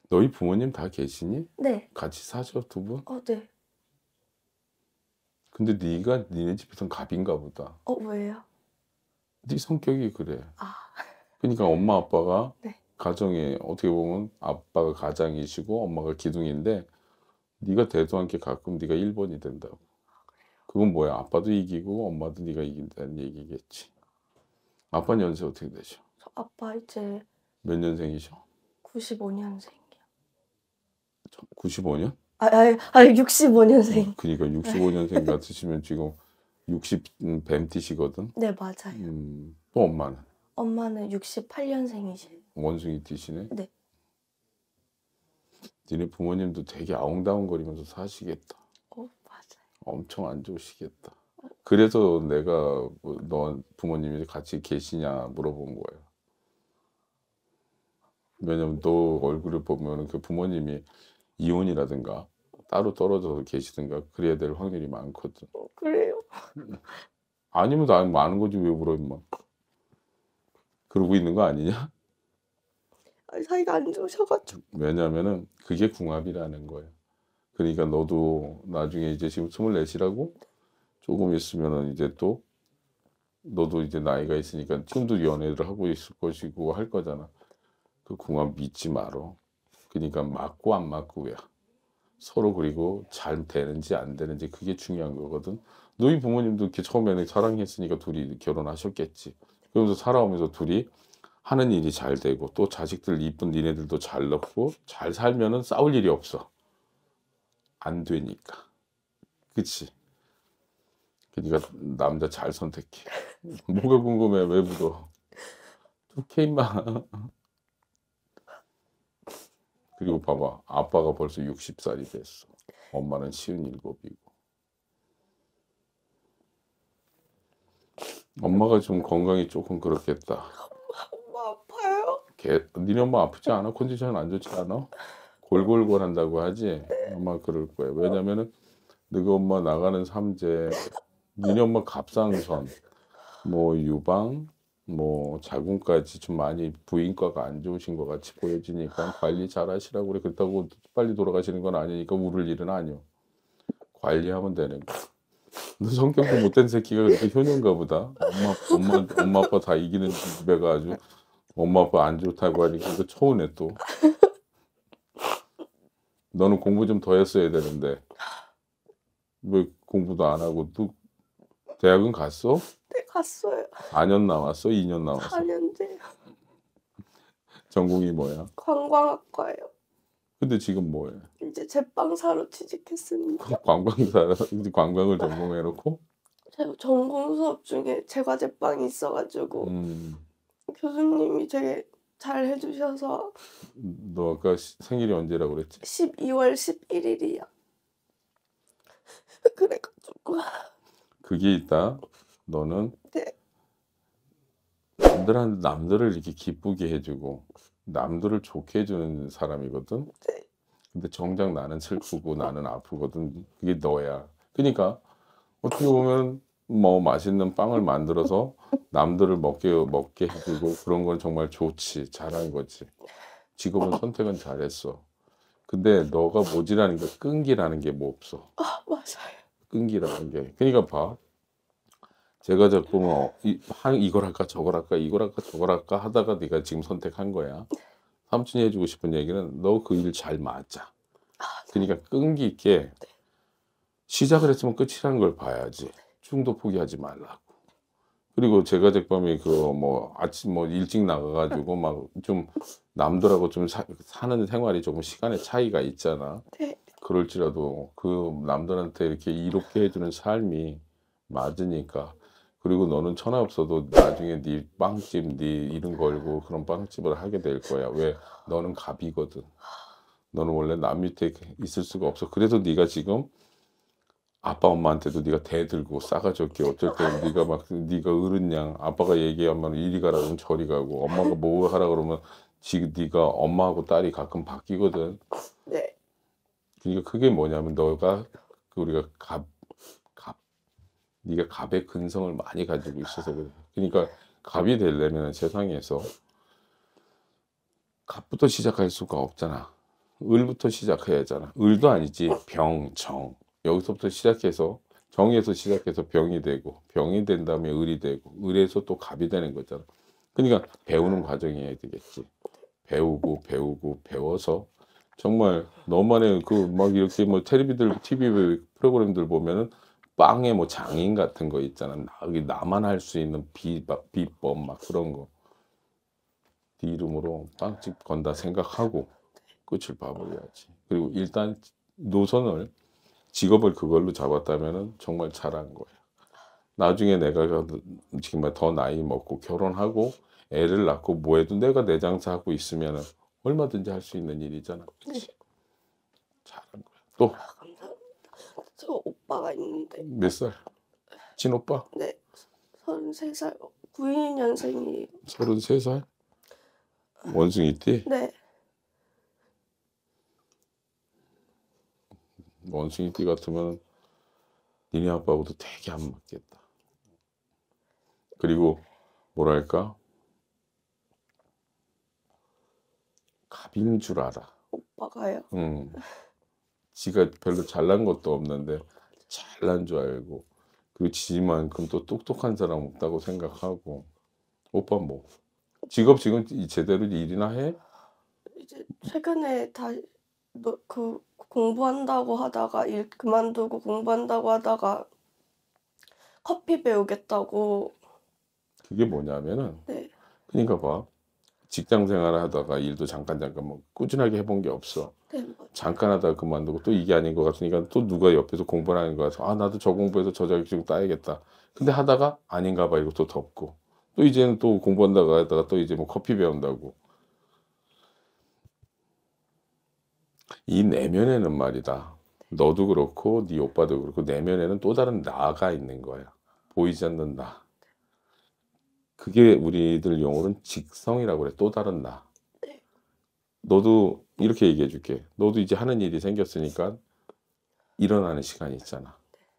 너희 부모님 다 계시니? 네. 같이 사셔, 두 분? 네. 근데 니네 집에선 갑인가 보다. 왜요? 네 성격이 그래. 아, 그러니까 엄마 아빠가 네. 가정에 어떻게 보면 아빠가 가장이시고 엄마가 기둥인데 네가 대도 않게 가끔 네가 1번이 된다고. 그건 뭐야? 아빠도 이기고 엄마도 네가 이긴다는 얘기겠지. 아빠는 연세 어떻게 되셔? 저 아빠 이제 몇 년생이셔? 95년생이요. 95년? 65년생. 그러니까 65년생 같으시면 지금 60 뱀띠시거든. 네, 맞아요. 또 엄마는 엄마는 68년생이세요. 원숭이 띠시네. 네. 니네 부모님도 되게 아웅다웅거리면서 사시겠다. 맞아요. 엄청 안 좋으시겠다. 그래서 내가 너 부모님이 같이 계시냐 물어본 거예요. 왜냐면 너 얼굴을 보면 그 부모님이 이혼이라든가 따로 떨어져서 계시든가 그래야 될 확률이 많거든. 그래요? 아니면 나 많은 거지 왜 울어 임마. 그러고 있는 거 아니냐? 사이가 안 좋으셔가지고. 왜냐면은 그게 궁합이라는 거예요. 그러니까 너도 나중에 이제 지금 24시라고 조금 있으면은 이제 또 너도 이제 나이가 있으니까 지금도 연애를 하고 있을 것이고 할 거잖아. 그 궁합 믿지 말어. 그러니까 맞고 안 맞고야. 서로 그리고 잘 되는지 안 되는지 그게 중요한 거거든. 너희 부모님도 이렇게 처음에는 사랑했으니까 둘이 결혼하셨겠지. 그러면서 살아오면서 둘이 하는 일이 잘 되고 또 자식들 이쁜 니네들도 잘 낳고 잘 살면은 싸울 일이 없어. 안 되니까. 그치? 그러니까 남자 잘 선택해. 뭐가 궁금해? 왜 물어? 오케이 임마. 그리고 봐봐. 아빠가 벌써 60살이 됐어. 엄마는 57이고. 엄마가 좀 건강이 조금 그렇겠다. 엄마 아파요? 니네 엄마 아프지 않아? 컨디션 안 좋지 않아? 골골골 한다고 하지? 아마 그럴 거야. 왜냐면은 너희 엄마 나가는 삼재, 니네 엄마 갑상선, 뭐 유방, 뭐 자궁까지 좀 많이 부인과가 안 좋으신 것 같이 보여지니까 관리 잘 하시라고 그래. 그렇다고 빨리 돌아가시는 건 아니니까 울을 일은 아니오. 관리하면 되는 거. 너 성격도 못된 새끼가 그렇게 효녀인가 보다. 엄마 아빠 다 이기는 집애가 아주 엄마 아빠 안 좋다고 하니까 그 초운해 또. 너는 공부 좀 더 했어야 되는데 왜 공부도 안 하고 또 대학은 갔어? 네, 갔어요. 4년 나왔어? 2년 나왔어? 4년째. 전공이 뭐야? 관광학과예요. 근데 지금 뭐해? 이제 제빵사로 취직했습니다. 관광을 전공해놓고? 제가 전공 수업 중에 제과제빵이 있어가지고 교수님이 되게 잘 해주셔서. 너 아까 생일이 언제라고 그랬지? 12월 11일이요. 그래가지고. 그게 있다. 너는 네. 남들을 이렇게 기쁘게 해주고 남들을 좋게 해주는 사람이거든. 네. 근데 정작 나는 슬프고 나는 아프거든. 그게 너야. 그러니까 어떻게 보면 뭐 맛있는 빵을 만들어서 남들을 먹게 해주고 그런 건 정말 좋지. 잘한 거지. 직업은 선택은 잘했어. 근데 너가 모질하는 게 끈기라는 게 뭐 없어. 맞아요. 끈기라는 게. 그러니까 봐. 제가 자꾸 뭐 이걸 할까 저걸 할까 이걸 할까 저걸 할까 하다가 네가 지금 선택한 거야. 삼촌이 해주고 싶은 얘기는 너 그 일 잘 맞아. 그러니까 끈기 있게 시작을 했으면 끝이라는 걸 봐야지. 중도 포기하지 말라고. 그리고 제가 제밤에 그 뭐 아침 뭐 일찍 나가가지고 막 좀 남들하고 좀 사는 생활이 조금 시간의 차이가 있잖아. 네. 그럴지라도 그 남들한테 이렇게 이롭게 해주는 삶이 맞으니까. 그리고 너는 천하 없어도 나중에 네 빵집 네 이름 걸고 그런 빵집을 하게 될 거야. 왜? 너는 갑이거든. 너는 원래 남 밑에 있을 수가 없어. 그래서 네가 지금 아빠 엄마한테도 네가 대들고 싸가지 없게 어쩔 때 네가 막 네가 어른양 아빠가 얘기하면 이리 가라 그러면 저리 가고 엄마가 뭐 하라 그러면 지금 네가 엄마하고 딸이 가끔 바뀌거든. 네. 그러니까 그게 뭐냐면 너가 우리가 네가 갑의 근성을 많이 가지고 있어서 그래. 그러니까 갑이 되려면 세상에서 갑부터 시작할 수가 없잖아. 을부터 시작해야 하잖아. 을도 아니지. 병, 정. 여기서부터 시작해서 정에서 시작해서 병이 되고 병이 된 다음에 을이 되고 을에서 또 갑이 되는 거잖아. 그러니까 배우는 과정이어야 되겠지. 배우고 배우고 배워서 정말 너만의 그 막 이렇게 뭐 TV 프로그램들 보면은 빵에 뭐 장인 같은 거 있잖아. 여기 나만 할 수 있는 비법 막 그런 거. 네 이름으로 빵집 건다 생각하고 끝을 봐버려야지. 그리고 일단 노선을 직업을 그걸로 잡았다면은 정말 잘한 거야. 나중에 내가 정말 더 나이 먹고 결혼하고 애를 낳고 뭐해도 내가 내 장사하고 있으면은 얼마든지 할 수 있는 일이잖아. 네. 잘한 거야. 또 감사합니다. 저 오빠가 있는데. 몇 살? 친오빠? 네. 33살. 92년생이에요. 33살? 원숭이띠? 네. 원숭이띠 같으면 니네 아빠하고도 되게 안 맞겠다. 그리고 뭐랄까? 갑인 줄 알아. 오빠가요. 지가 별로 잘난 것도 없는데 잘난 줄 알고 그리고 지만큼 또 똑똑한 사람 없다고 생각하고. 오빠 뭐 직업 지금 제대로 일이나 해? 이제 최근에 그 공부한다고 하다가 일 그만두고 공부한다고 하다가 커피 배우겠다고. 그게 뭐냐면은 네. 그러니까 봐. 직장 생활을 하다가 일도 잠깐 뭐 꾸준하게 해본 게 없어. 네, 맞아요. 잠깐 하다가 그만두고 또 이게 아닌 것 같으니까 또 누가 옆에서 공부를 하는 거 같아서 아 나도 저 공부해서 저 자격증 따야겠다. 근데 하다가 아닌가 봐 이거 또 덮고 또 이제는 또 공부한다고 하다가 또 이제 뭐 커피 배운다고. 이 내면에는 말이다. 너도 그렇고 네 오빠도 그렇고 내면에는 또 다른 나가 있는 거야. 보이지 않는 나. 그게 우리들 용어로는 직성이라고 그래. 또 다른 나. 네. 너도 이렇게 얘기해 줄게. 너도 이제 하는 일이 생겼으니까 일어나는 시간이 있잖아.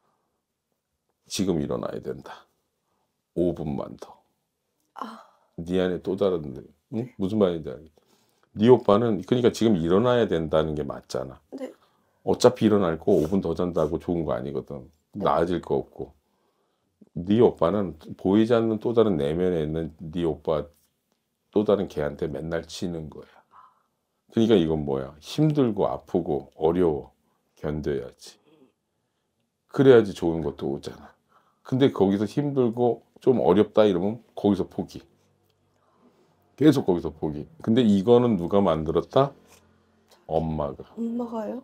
지금 일어나야 된다. 5분만 더. 아, 네 안에 또 다른 응? 무슨 말인지 알겠다. 네 오빠는 그러니까 지금 일어나야 된다는 게 맞잖아. 네. 어차피 일어날 거 5분 더 잔다고 좋은 거 아니거든. 나아질 거 없고. 네 오빠는 보이지 않는 또 다른 내면에 있는 네 오빠 또 다른 걔한테 맨날 치는 거야. 그러니까 이건 뭐야? 힘들고 아프고 어려워. 견뎌야지. 그래야지 좋은 것도 오잖아. 근데 거기서 힘들고 좀 어렵다 이러면 거기서 포기. 계속 거기서 포기. 근데 이거는 누가 만들었다? 엄마가. 엄마가요?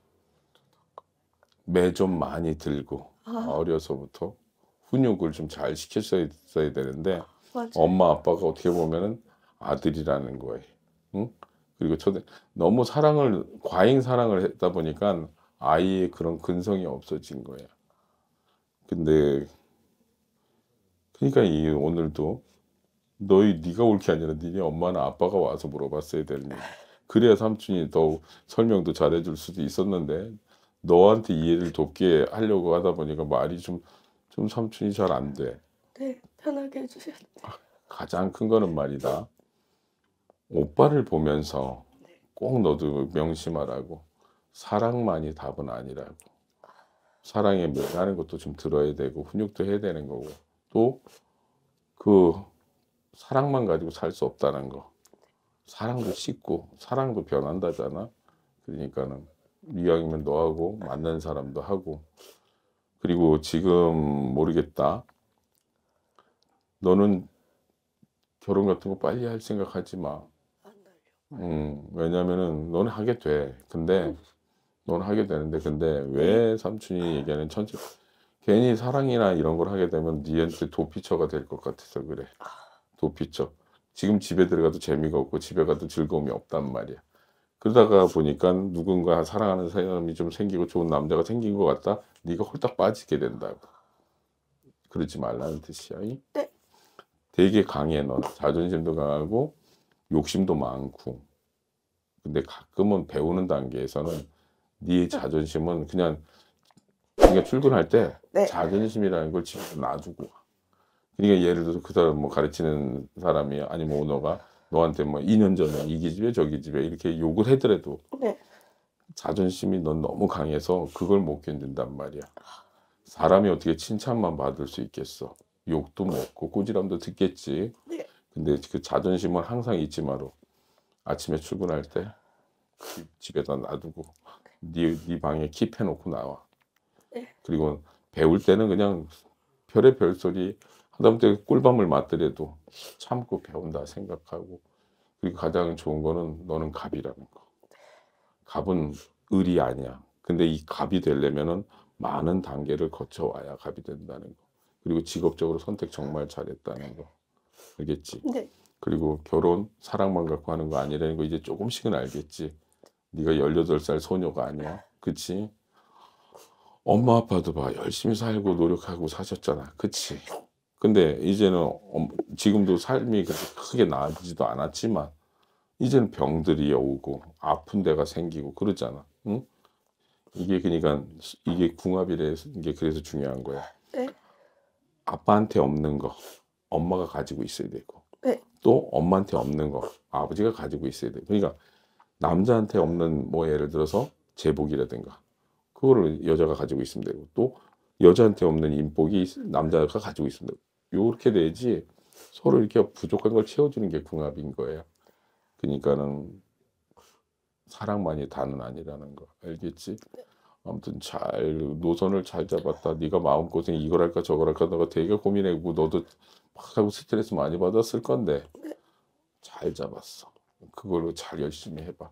매 좀 많이 들고 아, 어려서부터 훈육을 좀 잘 시켰어야 되는데 맞아요. 엄마 아빠가 어떻게 보면은 아들이라는 거예요. 응? 그리고 너무 과잉 사랑을 했다 보니까 아이의 그런 근성이 없어진 거야. 근데 그러니까 오늘도 네가 올 게 아니라 니네 엄마나 아빠가 와서 물어봤어야 되는 거야. 그래야 삼촌이 더 설명도 잘해줄 수도 있었는데 너한테 이해를 돕게 하려고 하다 보니까 말이 좀 삼촌이 잘 안 돼. 네, 편하게 해주세요. 가장 큰 거는 말이다. 오빠를 보면서 꼭 너도 명심하라고. 사랑만이 답은 아니라고. 사랑에 매하는 것도 좀 들어야 되고 훈육도 해야 되는 거고 또 그 사랑만 가지고 살 수 없다는 거. 사랑도 식고 사랑도 변한다잖아. 그러니까는 이왕이면 너하고 맞는 사람도 하고. 그리고 지금 모르겠다. 너는 결혼 같은 거 빨리 할 생각하지 마. 안 날려. 왜냐면은 너는 하게 돼. 근데 너는 하게 되는데 근데 왜 삼촌이 얘기하는 괜히 사랑이나 이런 걸 하게 되면 니한테 도피처가 될 것 같아서 그래. 도피처. 지금 집에 들어가도 재미가 없고 집에 가도 즐거움이 없단 말이야. 그러다가 보니까 누군가 사랑하는 사람이 좀 생기고 좋은 남자가 생긴 것 같다. 네가 홀딱 빠지게 된다고. 그러지 말라는 뜻이야. 네. 되게 강해 너는. 자존심도 강하고 욕심도 많고. 근데 가끔은 배우는 단계에서는 네 자존심은 그냥 출근할 때 네. 자존심이라는 걸 집에 놔두고 와. 그러니까 예를 들어서 그 사람 뭐 가르치는 사람이 아니면 오너가 너한테 뭐 2년 전에 이 기집애 저 기집애 이렇게 욕을 하더라도 네. 자존심이 넌 너무 강해서 그걸 못 견딘단 말이야. 사람이 어떻게 칭찬만 받을 수 있겠어. 욕도 먹고 꾸지람도 듣겠지. 네. 근데 그 자존심은 항상 잊지 마라. 아침에 출근할 때 집에다 놔두고 네 방에 킵해놓고 나와. 네. 그리고 배울 때는 그냥 별의 별소리 하다못해 꿀밤을 맞더라도 참고 배운다 생각하고. 그리고 가장 좋은 거는 너는 갑이라는 거. 갑은 을이 아니야. 근데 이 갑이 되려면은 많은 단계를 거쳐와야 갑이 된다는 거. 그리고 직업적으로 선택 정말 잘했다는 거. 알겠지? 네. 그리고 결혼 사랑만 갖고 하는 거 아니라는 거 이제 조금씩은 알겠지. 네가 18살 소녀가 아니야. 그치? 엄마 아빠도 봐. 열심히 살고 노력하고 사셨잖아. 그치? 근데 이제는 지금도 삶이 그렇게 크게 나아지지도 않았지만 이제는 병들이 오고 아픈 데가 생기고 그러잖아. 응? 이게 그러니까 이게 궁합이래. 이게 그래서 중요한 거야. 네. 아빠한테 없는 거 엄마가 가지고 있어야 되고 네. 또 엄마한테 없는 거 아버지가 가지고 있어야 돼. 그러니까 남자한테 없는 뭐 예를 들어서 제복이라든가 그거를 여자가 가지고 있으면 되고 또 여자한테 없는 인복이 남자가 가지고 있으면 되고 요렇게 돼야지 서로 이렇게 부족한 걸 채워주는 게 궁합인 거예요. 그러니까는 사랑만이 다는 아니라는 거 알겠지? 아무튼 잘 노선을 잘 잡았다. 네가 마음고생 이걸 할까 저걸 할까 너가 되게 고민하고 너도 막 하고 스트레스 많이 받았을 건데 잘 잡았어. 그걸로 잘 열심히 해봐.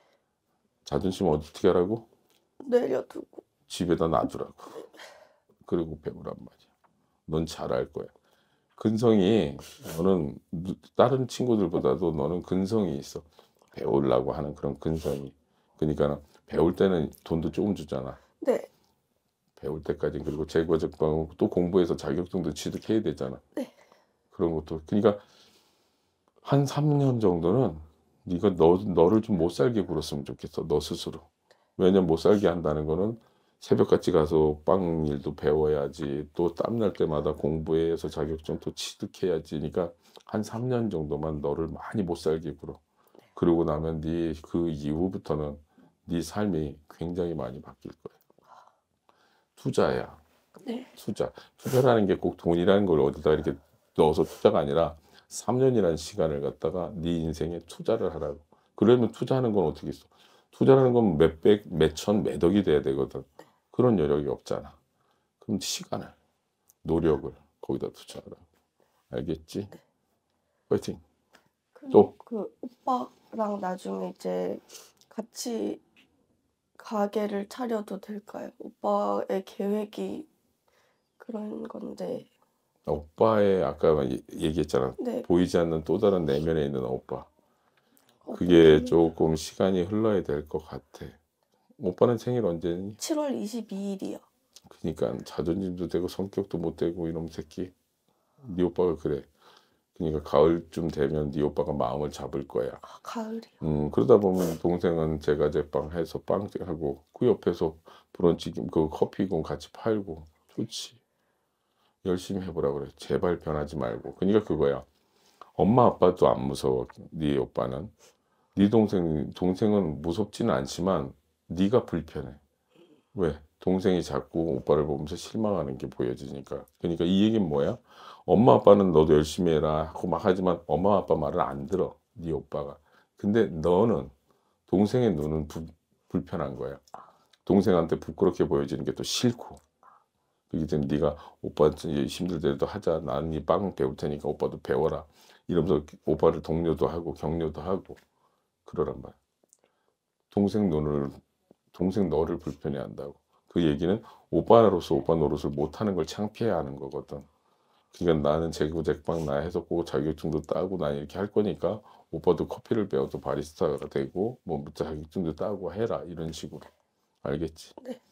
자존심 어떻게 하라고? 내려두고. 집에다 놔두라고. 그리고 배우란 말이야. 넌 잘할 거야. 근성이 너는 다른 친구들보다도 너는 근성이 있어. 배우려고 하는 그런 근성이. 그러니까 배울 때는 돈도 조금 주잖아. 네. 배울 때까지. 그리고 재고적방 또 공부해서 자격증도 취득해야 되잖아. 네. 그런 것도. 그러니까 한 3년 정도는 네가 너를 좀 못 살게 굴었으면 좋겠어. 너 스스로. 왜냐면 못 살게 한다는 거는 새벽같이 가서 빵 일도 배워야지. 또 땀날 때마다 공부해서 자격증 또 취득해야지. 그러니까 한 3년 정도만 너를 많이 못 살게 굴어. 그러고 나면 네 그 이후부터는 네 삶이 굉장히 많이 바뀔 거야. 투자야. 네. 투자. 투자라는 게 꼭 돈이라는 걸 어디다 이렇게 넣어서 투자가 아니라 3년이라는 시간을 갖다가 네 인생에 투자를 하라고. 그러면 투자하는 건 어떻게 있어? 투자라는 건 몇백, 몇천, 몇억이 돼야 되거든. 그런 여력이 없잖아. 그럼 시간을, 노력을 거기다 투자하라고. 알겠지? 파이팅. 또? 그 오빠랑 나중에 이제 같이 가게를 차려도 될까요? 오빠의 계획이 그런 건데. 오빠의 아까 얘기했잖아. 네. 보이지 않는 또 다른 내면에 있는 오빠. 그게 어떤- 조금 시간이 흘러야 될 것 같아. 오빠는 생일 언제니? 7월 22일이요. 그러니까 자존심도 되고 성격도 못 되고 이놈 새끼. 네 오빠가 그래. 그러니까 가을쯤 되면 네 오빠가 마음을 잡을 거야. 아, 가을이요. 그러다 보면 동생은 제과제빵 해서 빵 하고 그 옆에서 브런치 그 커피공 같이 팔고 좋지. 열심히 해보라 그래. 제발 변하지 말고. 그러니까 그거야. 엄마 아빠도 안 무서워. 네 오빠는. 네 동생은 무섭지는 않지만 네가 불편해. 왜? 동생이 자꾸 오빠를 보면서 실망하는 게 보여지니까. 그러니까 이 얘기는 뭐야? 엄마 아빠는 너도 열심히 해라 하고 막 하지만 엄마 아빠 말을 안 들어. 네 오빠가. 근데 너는 동생의 눈은 불편한 거야. 동생한테 부끄럽게 보여지는 게 또 싫고. 그렇기 때문에 네가 오빠한테 힘들더라도 하자. 나는 이 빵 배울 테니까 오빠도 배워라. 이러면서 오빠를 독려도 하고 격려도 하고 그러란 말이야. 동생 너를 불편해한다고. 그 얘기는 오빠로서 오빠 노릇을 못하는 걸 창피해하는 거거든. 그러니까 나는 제국제빵 나 해서 꼭 자격증도 따고 나 이렇게 할 거니까 오빠도 커피를 배워도 바리스타가 되고 뭐 자격증도 따고 해라 이런 식으로. 알겠지? 네.